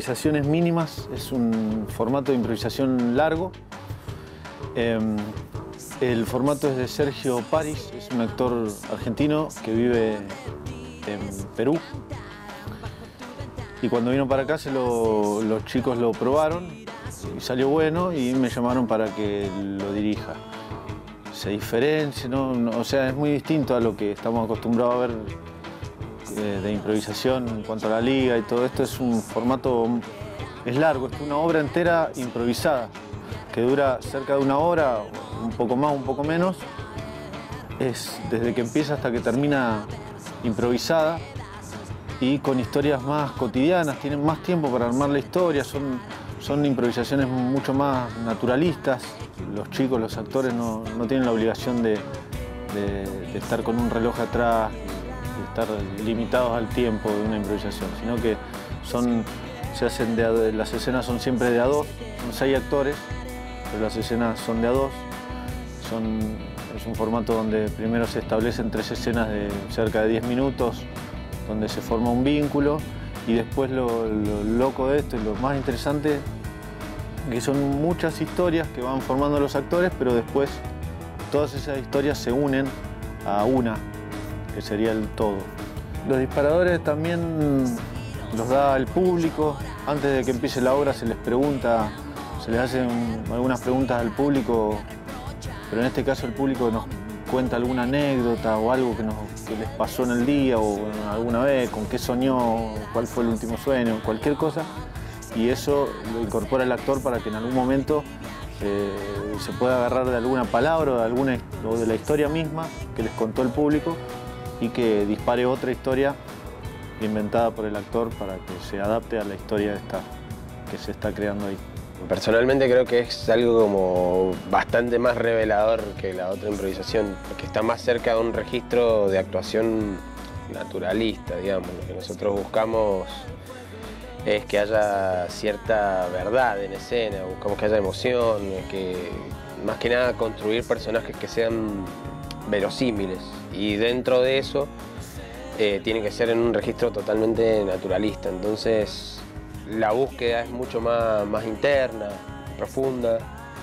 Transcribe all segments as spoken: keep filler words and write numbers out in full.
improvisaciones mínimas, es un formato de improvisación largo. Eh, el formato es de Sergio Paris, es un actor argentino que vive en Perú. Y cuando vino para acá se lo, los chicos lo probaron y salió bueno y me llamaron para que lo dirija. Se diferencia, ¿no? No, o sea, es muy distinto a lo que estamos acostumbrados a ver eh, de improvisación en cuanto a la liga y todo esto. Es un formato, es largo, es una obra entera improvisada que dura cerca de una hora, un poco más, un poco menos. Es desde que empieza hasta que termina improvisada y con historias más cotidianas, tienen más tiempo para armar la historia, son, son improvisaciones mucho más naturalistas. Los chicos, los actores no, no tienen la obligación de, de, de estar con un reloj atrás, de estar limitados al tiempo de una improvisación, sino que son, se hacen de a, las escenas son siempre de a dos, son seis actores, pero las escenas son de a dos. Son, es un formato donde primero se establecen tres escenas de cerca de diez minutos, donde se forma un vínculo, y después lo, lo loco de esto y lo más interesante, que son muchas historias que van formando los actores, pero después todas esas historias se unen a una, que sería el todo. Los disparadores también los da el público. Antes de que empiece la obra se les pregunta, se les hacen algunas preguntas al público, pero en este caso el público nos cuenta alguna anécdota o algo que, nos, que les pasó en el día o alguna vez, con qué soñó, cuál fue el último sueño, cualquier cosa. Y eso lo incorpora el actor para que en algún momento eh, se pueda agarrar de alguna palabra o de, alguna, o de la historia misma que les contó el público y que dispare otra historia inventada por el actor para que se adapte a la historia esta, que se está creando ahí. Personalmente creo que es algo como bastante más revelador que la otra improvisación, porque está más cerca de un registro de actuación naturalista, digamos. Lo que nosotros buscamos es que haya cierta verdad en escena, buscamos que haya emoción, que más que nada construir personajes que sean verosímiles, y dentro de eso eh, tiene que ser en un registro totalmente naturalista. Entonces la búsqueda es mucho más, más interna, profunda,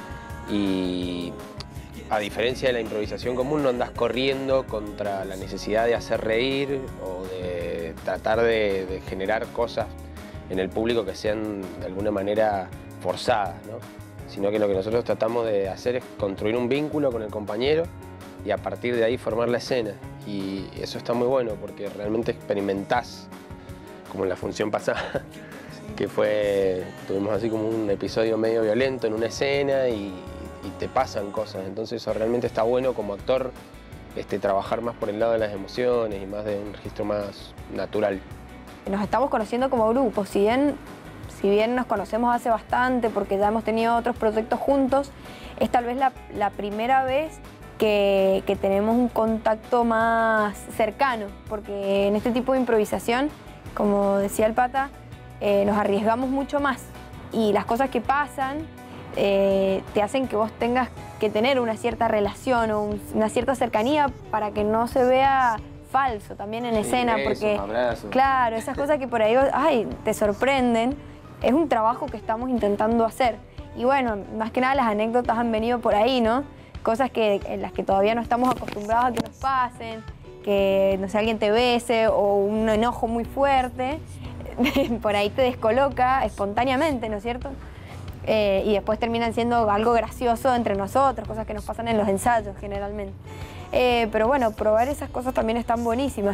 y a diferencia de la improvisación común no andas corriendo contra la necesidad de hacer reír o de tratar de, de generar cosas en el público que sean de alguna manera forzadas, ¿no? Sino que lo que nosotros tratamos de hacer es construir un vínculo con el compañero y a partir de ahí formar la escena. Y eso está muy bueno porque realmente experimentás, como en la función pasada, que fue, tuvimos así como un episodio medio violento en una escena y, y te pasan cosas. Entonces eso realmente está bueno como actor, este, trabajar más por el lado de las emociones y más de un registro más natural. Nos estamos conociendo como grupo, si bien, si bien nos conocemos hace bastante porque ya hemos tenido otros proyectos juntos, es tal vez la, la primera vez que, que tenemos un contacto más cercano, porque en este tipo de improvisación, como decía el Pata, eh, nos arriesgamos mucho más y las cosas que pasan eh, te hacen que vos tengas que tener una cierta relación o un, una cierta cercanía para que no se vea falso también en Sí, escena, besos, porque abrazos. claro, esas cosas que por ahí ay, te sorprenden, es un trabajo que estamos intentando hacer. Y bueno, más que nada las anécdotas han venido por ahí, ¿no? Cosas que, en las que todavía no estamos acostumbrados a que nos pasen, que, no sé, alguien te bese o un enojo muy fuerte, por ahí te descoloca espontáneamente, ¿no es cierto? Eh, y después terminan siendo algo gracioso entre nosotros, cosas que nos pasan en los ensayos generalmente. Eh, pero bueno, probar esas cosas también están buenísimas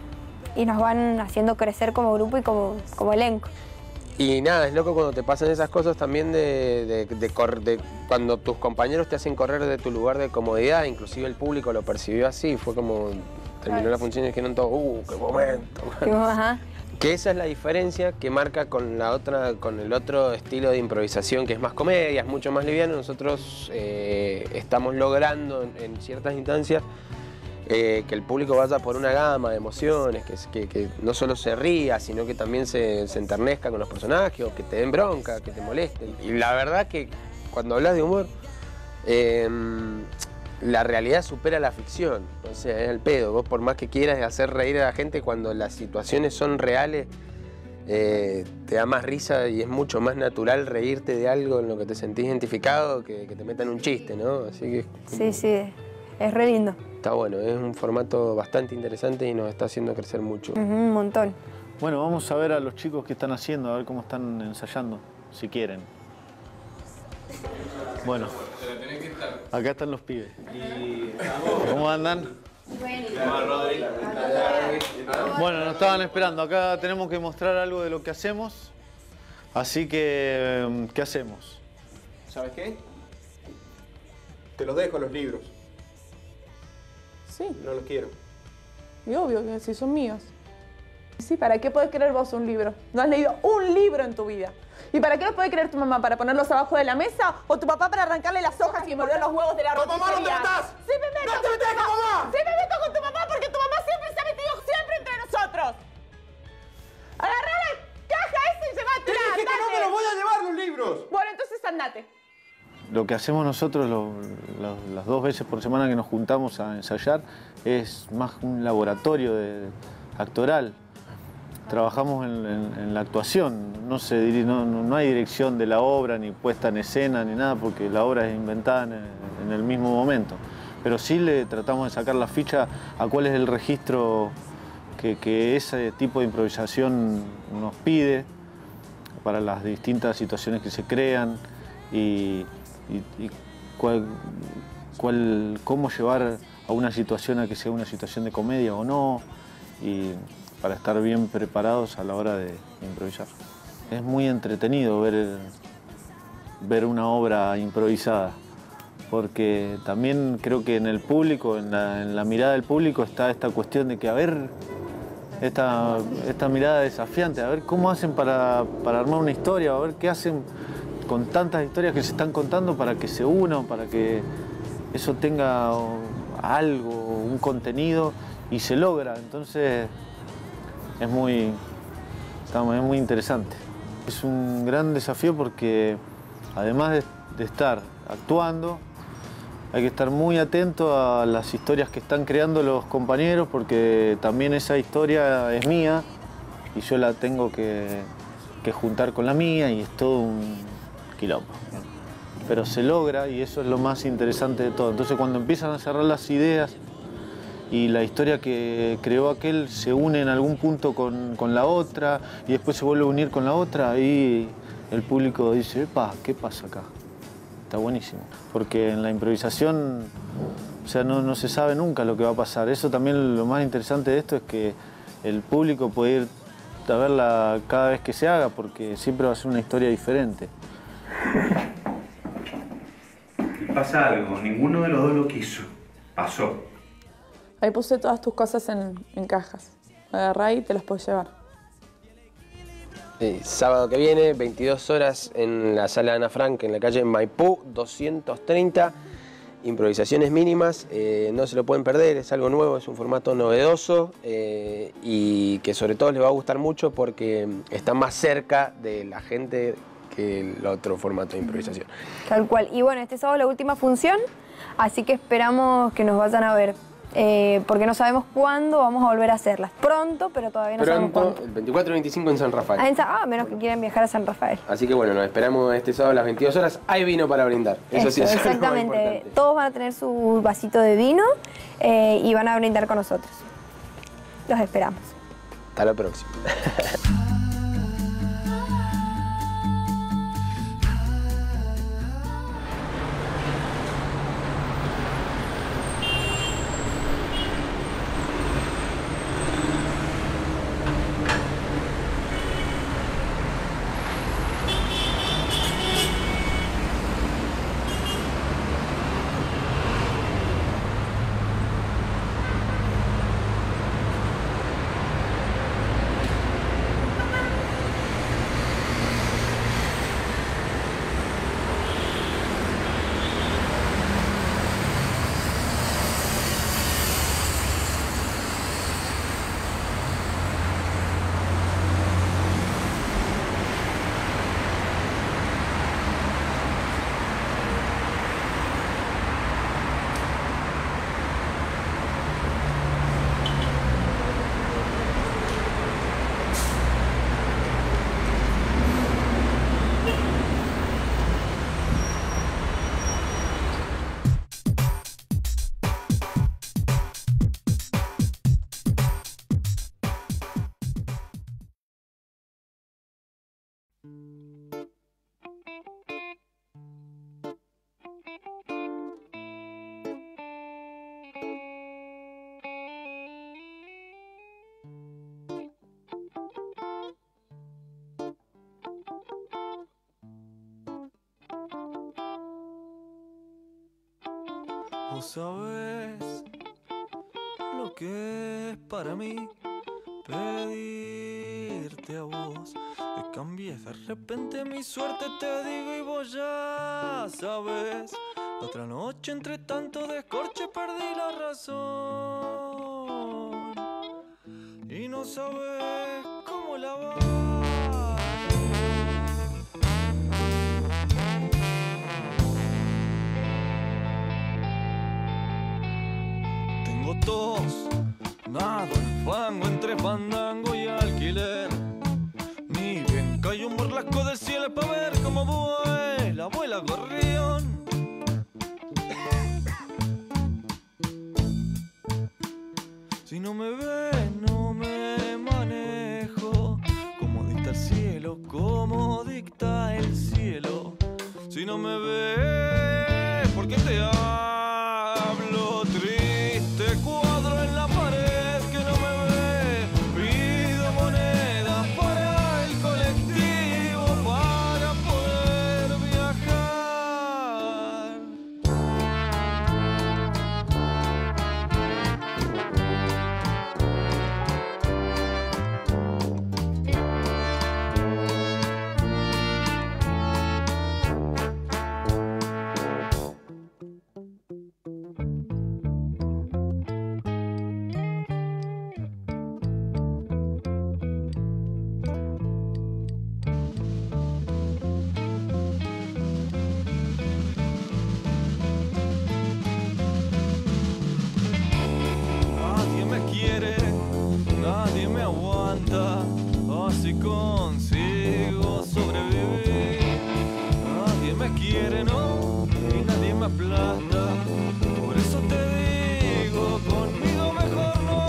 y nos van haciendo crecer como grupo y como, como elenco. Y nada, es loco cuando te pasan esas cosas también de, de, de, de, de cuando tus compañeros te hacen correr de tu lugar de comodidad, inclusive el público lo percibió así, fue como terminó la función y dijeron todos, ¡uh, qué momento! Ajá. Que esa es la diferencia que marca con, la otra, con el otro estilo de improvisación que es más comedia, es mucho más liviano. Nosotros eh, estamos logrando en, en ciertas instancias eh, que el público vaya por una gama de emociones, que, que, que no solo se ría, sino que también se, se enternezca con los personajes, o que te den bronca, que te molesten. Y la verdad que cuando hablas de humor, eh, la realidad supera la ficción, o sea, es el pedo. Vos por más que quieras hacer reír a la gente, cuando las situaciones son reales, eh, te da más risa y es mucho más natural reírte de algo en lo que te sentís identificado que que te metan un chiste, ¿no? Así que... Sí, sí, es re lindo. Está bueno, es un formato bastante interesante y nos está haciendo crecer mucho. Uh-huh, un montón. Bueno, vamos a ver a los chicos qué están haciendo, a ver cómo están ensayando, si quieren. Bueno, acá están los pibes. ¿Cómo andan? Bueno, nos estaban esperando. Acá tenemos que mostrar algo de lo que hacemos. Así que, ¿qué hacemos? ¿Sabes qué? Te los dejo los libros. Sí, No los quiero. y obvio que sí son míos. Sí, ¿para qué podés querer vos un libro? No has leído un libro en tu vida. ¿Y para qué los puede querer tu mamá? ¿Para ponerlos abajo de la mesa? ¿O tu papá para arrancarle las hojas y morder los huevos de la ¡Con roticería? mamá no te metas! ¡Sí me meto! ¡No te metas con mamá! ¡Sí me meto con tu mamá porque tu mamá siempre se ha metido siempre entre nosotros! ¡Agarrá la caja esa y Te llévatela! dije que no me los voy a llevar los libros. Bueno, entonces andate. Lo que hacemos nosotros lo- lo- las dos veces por semana que nos juntamos a ensayar es más un laboratorio de, actoral. Trabajamos en, en- en la actuación, no, se diri- no, no- no hay dirección de la obra, ni puesta en escena, ni nada, porque la obra es inventada en, en el mismo momento. Pero sí le tratamos de sacar la ficha a cuál es el registro que, que ese tipo de improvisación nos pide para las distintas situaciones que se crean y, y- y cuál, cuál- cómo llevar a una situación a que sea una situación de comedia o no, y para estar bien preparados a la hora de improvisar. Es muy entretenido ver, ver una obra improvisada, porque también creo que en el público, en la, en la mirada del público está esta cuestión de que, a ver, esta, esta mirada desafiante, a ver cómo hacen para, para armar una historia, a ver qué hacen con tantas historias que se están contando para que se unan, para que eso tenga algo, un contenido, y se logra. Entonces es muy, estamos, es muy interesante. Es un gran desafío porque además de, de estar actuando, hay que estar muy atento a las historias que están creando los compañeros, porque también esa historia es mía y yo la tengo que, que juntar con la mía, y es todo un quilombo. Pero se logra, y eso es lo más interesante de todo. Entonces, cuando empiezan a cerrar las ideas y la historia que creó aquel se une en algún punto con, con la otra, y después se vuelve a unir con la otra, y el público dice, epa, ¿qué pasa acá? Está buenísimo, porque en la improvisación, o sea, no, no se sabe nunca lo que va a pasar. Eso también, lo más interesante de esto es que el público puede ir a verla cada vez que se haga, porque siempre va a ser una historia diferente. Pasa algo, ninguno de los dos lo quiso. Pasó. Ahí puse todas tus cosas en, en cajas. Agarrá y te las puedes llevar. Eh, sábado que viene, veintidós horas en la sala Ana Frank, en la calle Maipú, doscientos treinta. Improvisaciones mínimas, eh, no se lo pueden perder, es algo nuevo, es un formato novedoso eh, y que sobre todo les va a gustar mucho porque está más cerca de la gente que el otro formato de improvisación. Tal cual. Y bueno, este sábado es la última función, así que esperamos que nos vayan a ver. Eh, porque no sabemos cuándo vamos a volver a hacerlas. Pronto, pero todavía no sabemos Pronto, cuándo. el veinticuatro y veinticinco en San Rafael. Ah, en Sa- ah, menos que quieran viajar a San Rafael. Así que bueno, nos esperamos este sábado a las veintidós horas. Hay vino para brindar. Eso, Eso, sí es algo exactamente. importante. Todos van a tener su vasito de vino eh, y van a brindar con nosotros. Los esperamos. Hasta la próxima. Vos sabés lo que es para mí pedirte a vos que cambies de repente mi suerte, te digo, y vos ya sabes. La otra noche entre tanto descorche perdí la razón y no sabes cómo la va. Tengo tos, nado en fango entre fandango y alquiler. Ni bien cae un burlasco del cielo pa' ver cómo vuela, vuela gorrión. Si no me ves, no me manejo. Como dicta el cielo, como dicta el cielo. Si no me ves, ¿por qué te hablo? Triste cuadro en la pared que no me ve. Pido monedas para el colectivo para poder viajar. Nadie me quiere, nadie me aguanta, así consigo sobrevivir. Nadie me quiere, no, y nadie me aplasta. Por eso te digo, conmigo mejor no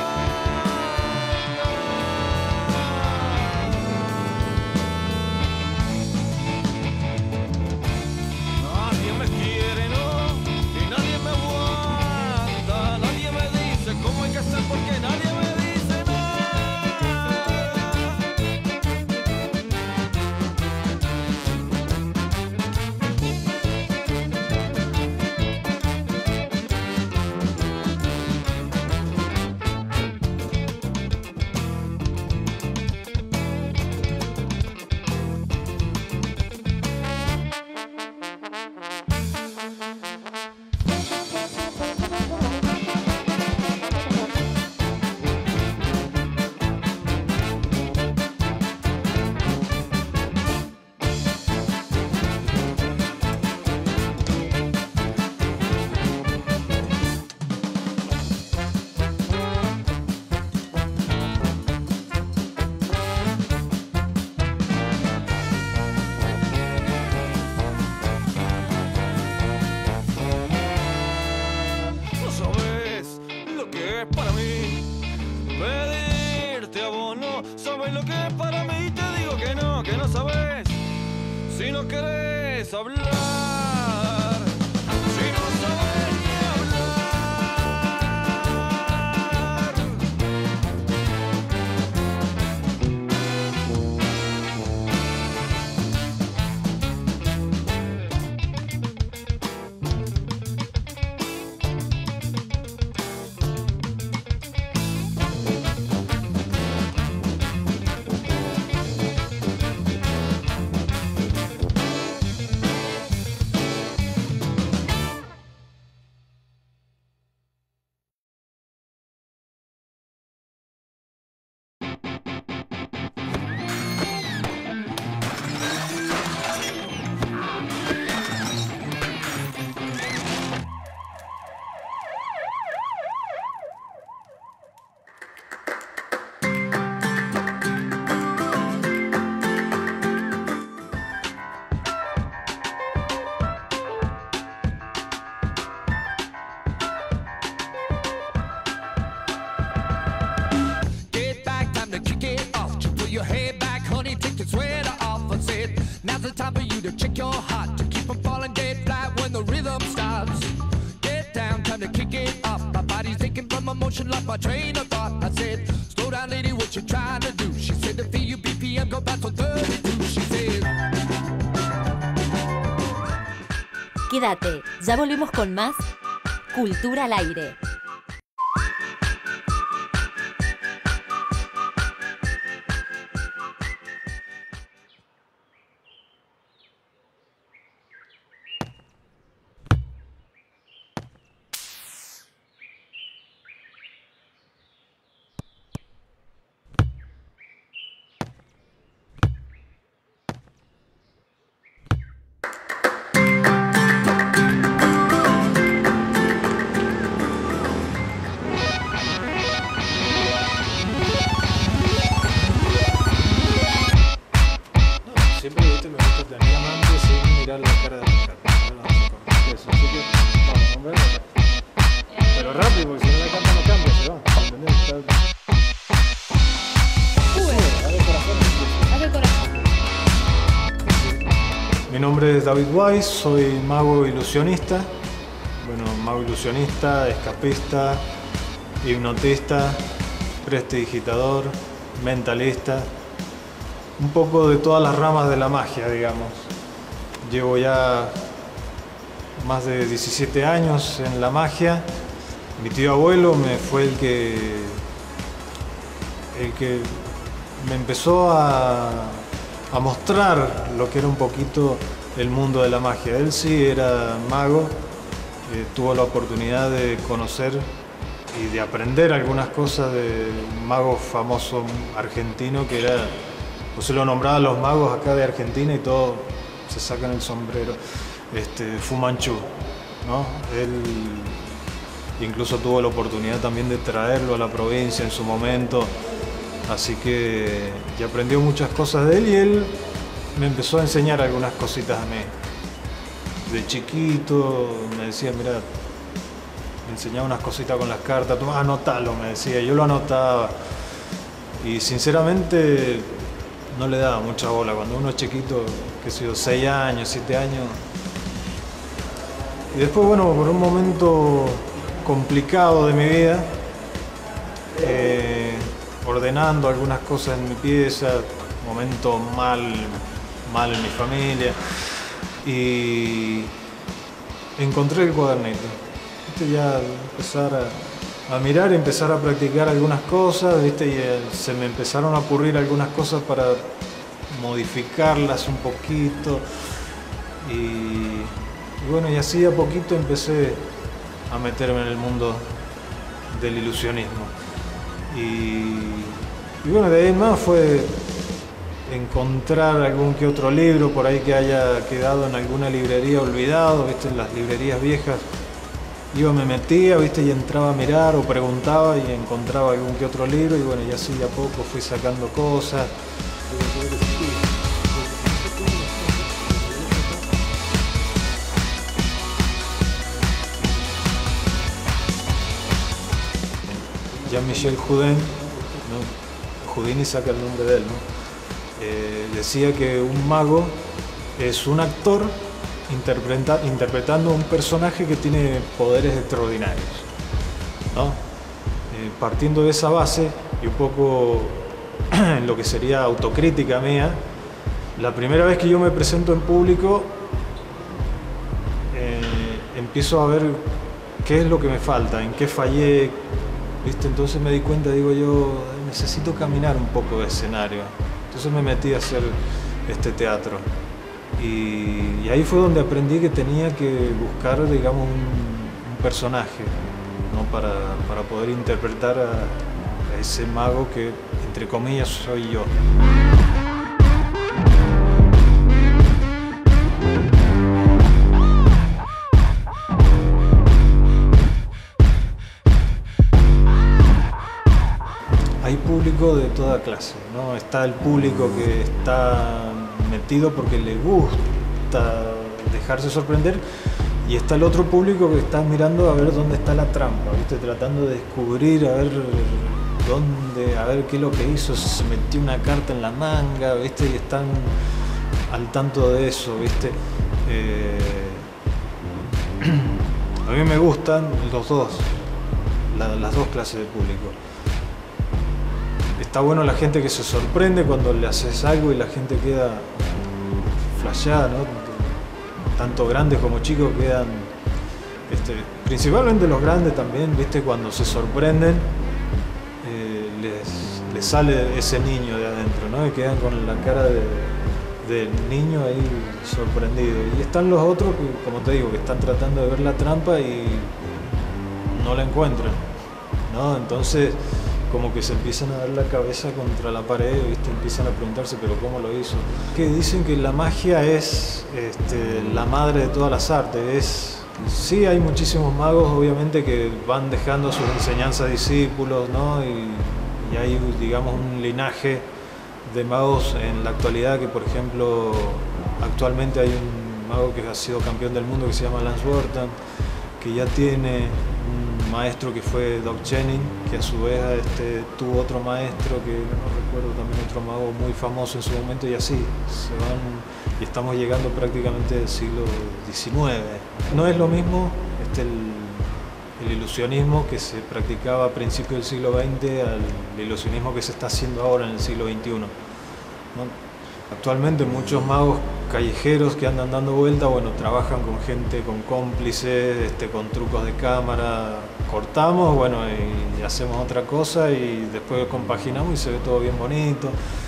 andas. Nadie me quiere, no, y nadie me aguanta. Nadie me dice cómo hay que hacer porque nadie me dice no sabes lo que es para mí pedirte a vos, no sabes lo que es para mí. Te digo que no, que no sabes si no querés hablar, si no sabes ni hablar. time for you to check your heart, to keep from falling dead flat when the rhythm stops. Get down, time to kick it up. My body's taken from emotion like my train of thought. I said, slow down lady, what you trying to do? She said, to feel you B P M, go back for thirty-two. She said... Quédate, ya volvemos con más Cultura al aire. Siempre ¿viste? Me gusta tener amante sin mirar la cara de la mujer. Eso, así que vamos, hombre. Pero rápido, porque si no la carta no cambia, se va. ¿Entendés? Está... Haz el corazón. Mi nombre es David Weiss, soy mago ilusionista. Bueno, mago ilusionista, escapista, hipnotista, prestidigitador, mentalista. Un poco de todas las ramas de la magia, digamos. Llevo ya más de diecisiete años en la magia. Mi tío abuelo me fue el que, el que me empezó a, a mostrar lo que era un poquito el mundo de la magia. Él sí era mago, eh, tuvo la oportunidad de conocer y de aprender algunas cosas de un mago famoso argentino que era... Pues se lo nombraba a los magos acá de Argentina y todos se sacan el sombrero. Este, Fu Manchu, ¿no? Él incluso tuvo la oportunidad también de traerlo a la provincia en su momento. Así que ya aprendió muchas cosas de él y él me empezó a enseñar algunas cositas a mí. De chiquito me decía, mira, me enseñaba unas cositas con las cartas, tú anotalo, me decía, yo lo anotaba. Y sinceramente... no le daba mucha bola. Cuando uno es chiquito, que sé yo, seis años, siete años. Y después, bueno, por un momento complicado de mi vida, eh, ordenando algunas cosas en mi pieza, momento mal, mal en mi familia, y encontré el cuadernito. ¿Viste? Ya empezar a... a mirar y empezar a practicar algunas cosas, ¿viste? Y eh, se me empezaron a ocurrir algunas cosas para modificarlas un poquito y, y bueno, y así a poquito empecé a meterme en el mundo del ilusionismo y, y bueno, de ahí en más fue encontrar algún que otro libro por ahí que haya quedado en alguna librería olvidado, ¿viste? En las librerías viejas. Iba, me metía, ¿viste? Y entraba a mirar o preguntaba y encontraba algún que otro libro y bueno, y así de a poco fui sacando cosas. Jean-Michel Houdin, ¿no? Houdini saca el nombre de él, ¿no? Eh, decía que un mago es un actor Interpreta, interpretando un personaje que tiene poderes extraordinarios, ¿no? Eh, partiendo de esa base y un poco en lo que sería autocrítica mía, la primera vez que yo me presento en público eh, empiezo a ver qué es lo que me falta, en qué fallé, ¿viste? Entonces me di cuenta, digo yo, necesito caminar un poco de escenario. Entonces me metí a hacer este teatro. Y, y ahí fue donde aprendí que tenía que buscar, digamos, un, un personaje, ¿no? para, para poder interpretar a, a ese mago que, entre comillas, soy yo. Hay público de toda clase, ¿no? Está el público que está metido porque le gusta dejarse sorprender y está el otro público que está mirando a ver dónde está la trampa, ¿viste? Tratando de descubrir a ver dónde, a ver qué es lo que hizo, si se metió una carta en la manga, ¿viste? Y están al tanto de eso, ¿viste? Eh... a mí me gustan los dos, la, las dos clases de público. Está bueno la gente que se sorprende cuando le haces algo y la gente queda flasheada, ¿no? Tanto grandes como chicos quedan este, principalmente los grandes también, viste, cuando se sorprenden, eh, les, les sale ese niño de adentro, ¿no? Y quedan con la cara de, del niño ahí sorprendido. Y están los otros que, como te digo, que están tratando de ver la trampa y no la encuentran, ¿no? Entonces, como que se empiezan a dar la cabeza contra la pared, ¿viste? Empiezan a preguntarse, ¿pero cómo lo hizo? Que dicen que la magia es este, la madre de todas las artes. Es, sí, hay muchísimos magos, obviamente, que van dejando sus enseñanzas a discípulos, ¿no? Y, y hay, digamos, un linaje de magos en la actualidad que, por ejemplo, actualmente hay un mago que ha sido campeón del mundo que se llama Lance Burton, que ya tiene un maestro que fue Doc Channing, que a su vez este, tuvo otro maestro que no recuerdo, también otro mago muy famoso en su momento, y así se van, y estamos llegando prácticamente del siglo diecinueve. No es lo mismo este, el, el ilusionismo que se practicaba a principios del siglo veinte al ilusionismo que se está haciendo ahora en el siglo veintiuno, ¿no? Actualmente muchos magos callejeros que andan dando vuelta, bueno, trabajan con gente, con cómplices, este, con trucos de cámara, cortamos, bueno, y, y hacemos otra cosa y después compaginamos y se ve todo bien bonito.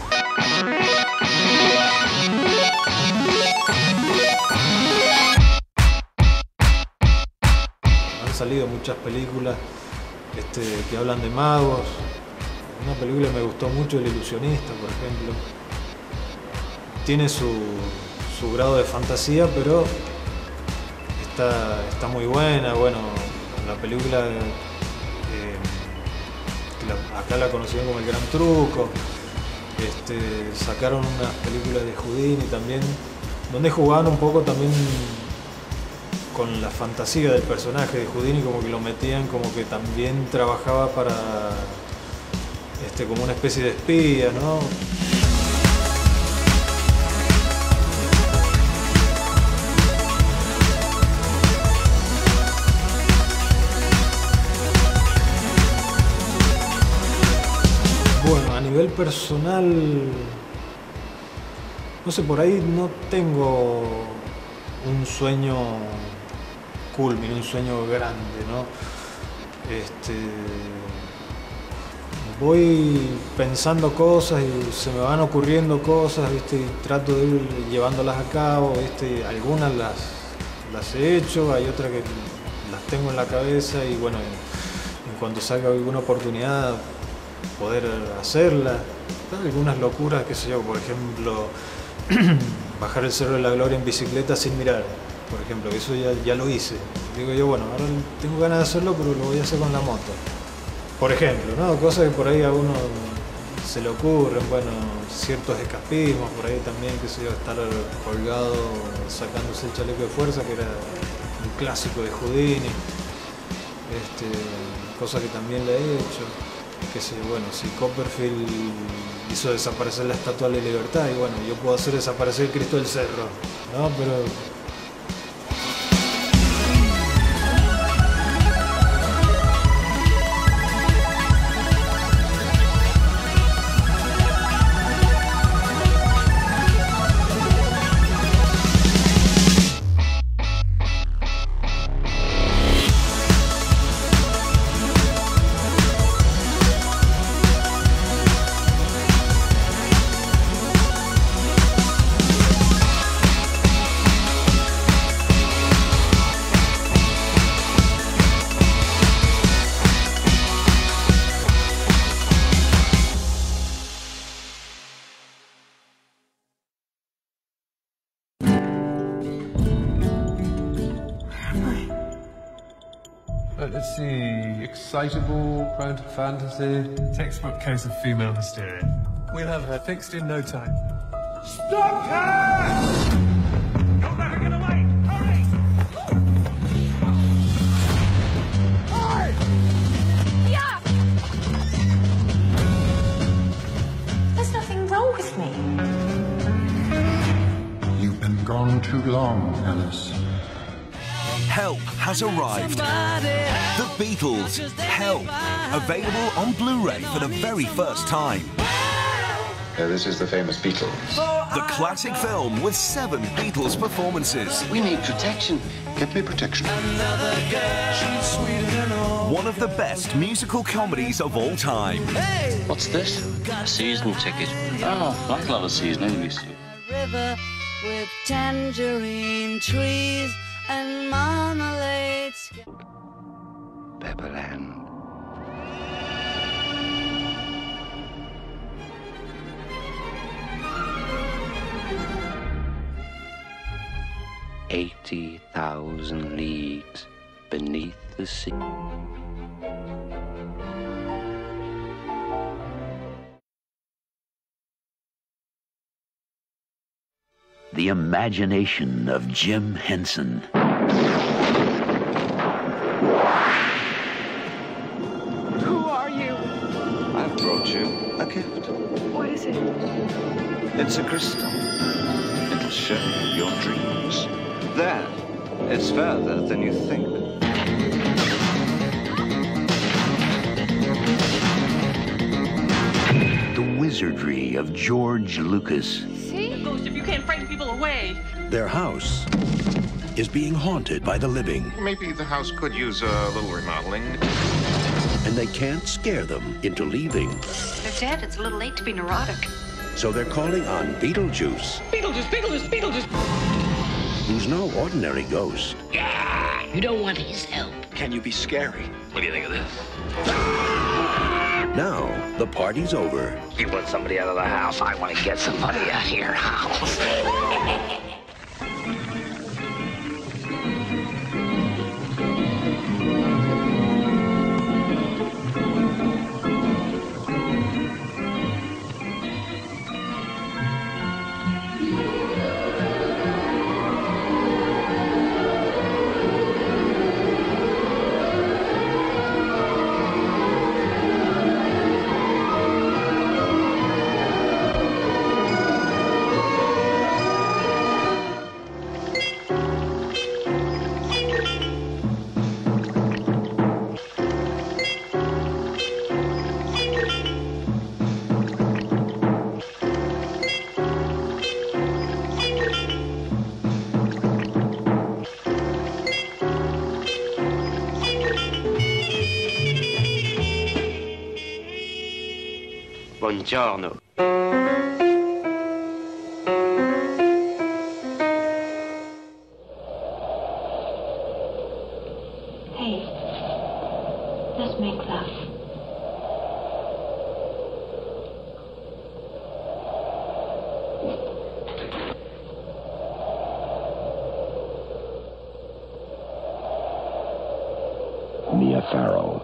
Han salido muchas películas este, que hablan de magos. Una película que me gustó mucho, El ilusionista, por ejemplo. Tiene su, su grado de fantasía, pero está, está muy buena. Bueno, la película, eh, la, acá la conocieron como El Gran Truco. Este, sacaron unas películas de Houdini también, donde jugaban un poco también con la fantasía del personaje de Houdini, como que lo metían como que también trabajaba para, este, como una especie de espía, ¿no? Bueno, a nivel personal, no sé, por ahí no tengo un sueño culmine, un sueño grande, ¿no? Este, voy pensando cosas y se me van ocurriendo cosas, ¿viste? Y trato de ir llevándolas a cabo, ¿viste? Algunas las, las he hecho, hay otras que las tengo en la cabeza y bueno, en, en cuanto salga alguna oportunidad, poder hacerla. Algunas locuras, qué sé yo, por ejemplo, bajar el Cerro de la Gloria en bicicleta sin mirar, por ejemplo, que eso ya, ya lo hice. Digo yo, bueno, ahora tengo ganas de hacerlo, pero lo voy a hacer con la moto. Por ejemplo, ¿no? Cosas que por ahí a uno se le ocurren, bueno, ciertos escapismos, por ahí también, qué sé yo, estar colgado sacándose el chaleco de fuerza, que era un clásico de Houdini, este, cosa que también le he hecho. Que sé, bueno, si Copperfield hizo desaparecer la Estatua de la Libertad, y bueno, yo puedo hacer desaparecer el Cristo del Cerro, ¿no? Pero Let's see, excitable, prone to fantasy. Textbook case of female hysteria. We'll have her fixed in no time. Stop her! Don't let her get away! Hurry! Hurry! Yeah! There's nothing wrong with me. You've been gone too long, Alice. Help has arrived. The Beatles, Help, available on Blu-ray for the very first time. Uh, this is the famous Beatle. The classic film with seven Beatles performances. We need protection. Get me protection. One of the best musical comedies of all time. Hey! What's this? A season ticket. Oh, I'd love a season anyway. River with tangerine trees and marmalade. Pepperland. Eighty thousand leagues beneath the sea. The imagination of Jim Henson. Who are you? I've brought you a gift. What is it? It's a crystal. It'll show you your dreams. There. It's further than you think. The wizardry of George Lucas. See? Ghost, if you can't frighten people away. Their house is being haunted by the living. Maybe the house could use a little remodeling. And they can't scare them into leaving. They're dead. It's a little late to be neurotic. So they're calling on Beetlejuice. Beetlejuice, Beetlejuice, Beetlejuice. Who's no ordinary ghost. You don't want his help. Can you be scary? What do you think of this? Now, the party's over. You want somebody out of the house. I want to get somebody out of your house. Buongiorno. Hey, let's make love. Mia Farrow.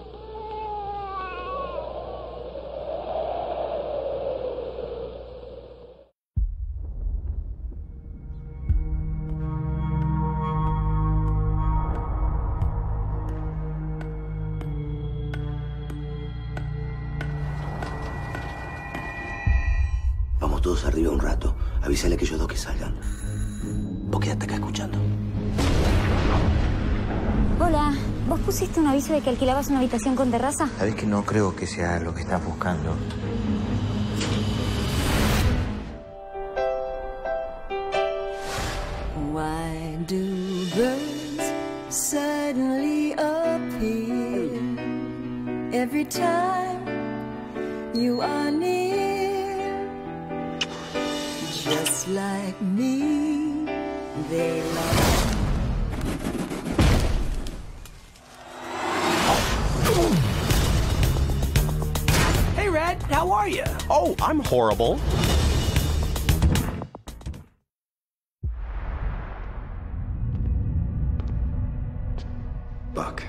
Vamos todos arriba un rato. Avísale a aquellos dos que salgan. Vos quedate acá escuchando. Hola, ¿vos pusiste un aviso de que alquilabas una habitación con terraza? Sabés que no creo que sea lo que estás buscando. Why do birds suddenly appear every time you are near? Just like me, they love. Hey, Red, how are you? Oh, I'm horrible. Buck.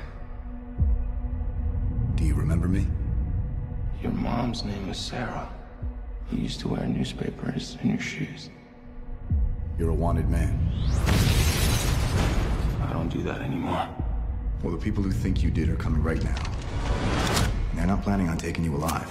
Do you remember me? Your mom's name was Sarah. You used to wear newspapers in your shoes. You're a wanted man. I don't do that anymore. Well, the people who think you did are coming right now. And they're not planning on taking you alive.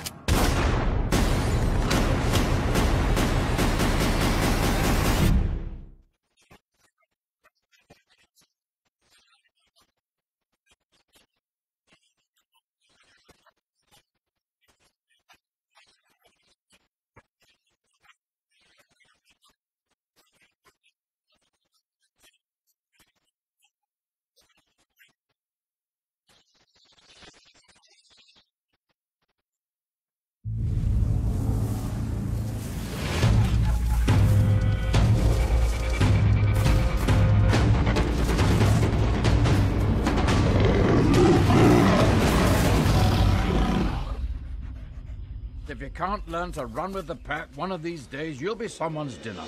If you can't learn to run with the pack, one of these days you'll be someone's dinner.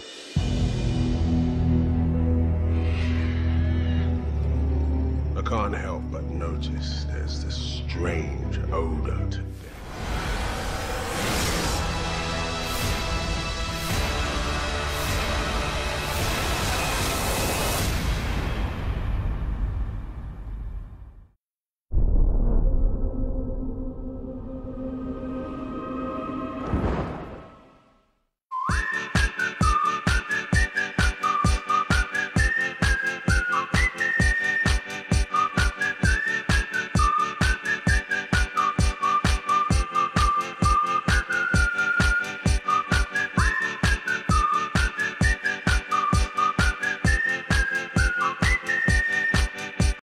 I can't help but notice there's this strange odor to death.